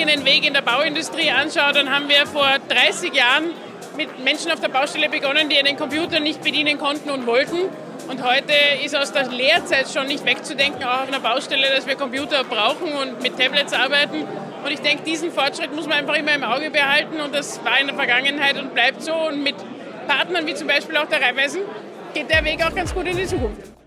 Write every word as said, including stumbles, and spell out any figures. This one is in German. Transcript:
vergangenen Weg in der Bauindustrie anschaue, dann haben wir vor dreißig Jahren mit Menschen auf der Baustelle begonnen, die einen Computer nicht bedienen konnten und wollten. Und heute ist aus der Lehrzeit schon nicht wegzudenken, auch auf einer Baustelle, dass wir Computer brauchen und mit Tablets arbeiten. Und ich denke, diesen Fortschritt muss man einfach immer im Auge behalten und das war in der Vergangenheit und bleibt so. Und mit Partnern wie zum Beispiel auch der Raiffeisen geht der Weg auch ganz gut in die Zukunft.